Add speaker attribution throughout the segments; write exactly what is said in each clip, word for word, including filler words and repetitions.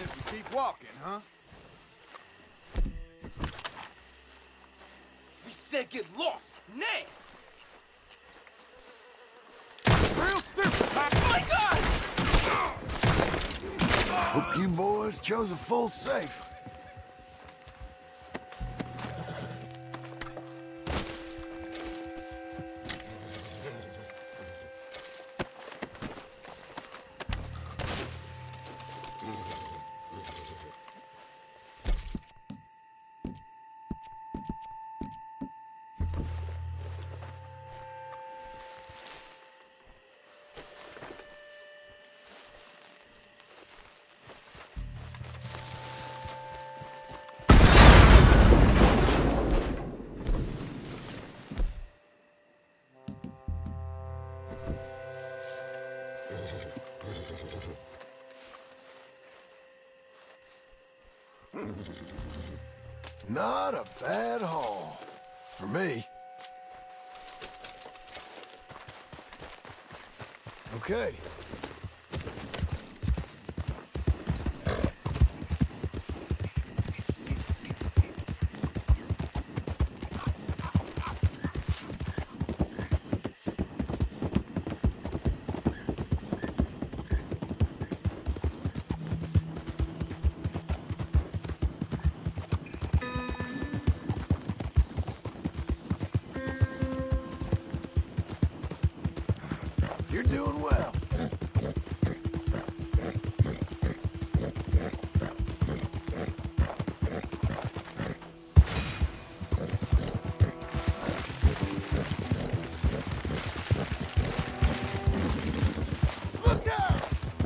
Speaker 1: Guess we keep walking, huh?
Speaker 2: We said get lost, now!
Speaker 1: Real stupid, huh?
Speaker 2: Oh my God!
Speaker 3: Hope you boys chose a full safe. Not a bad haul. For me. Okay. You're doing well. Look out!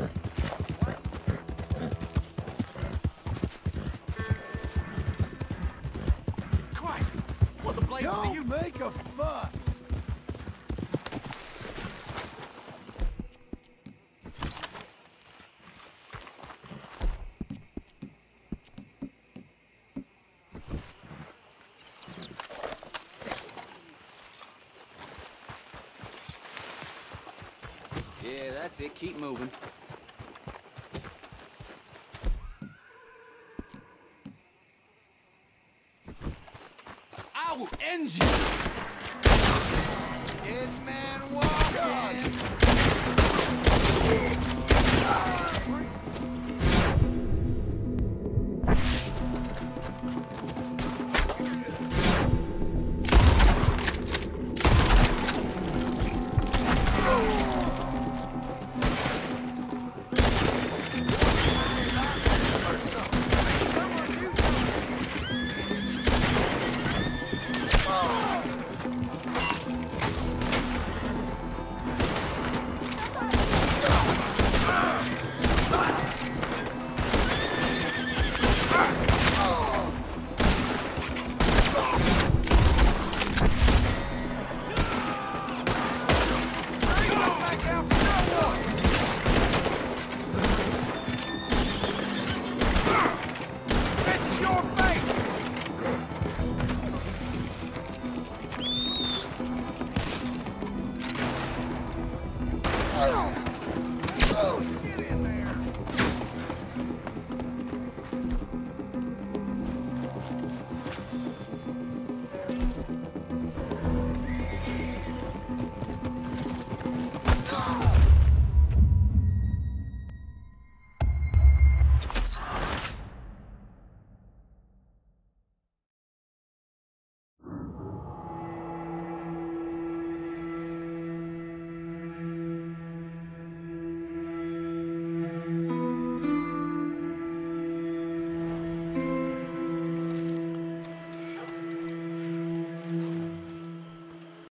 Speaker 2: Christ! What the blazes are you?
Speaker 3: Don't make a fuss.
Speaker 4: Yeah, that's it. Keep moving. I will end you!
Speaker 1: Dead man walking.
Speaker 3: Ah!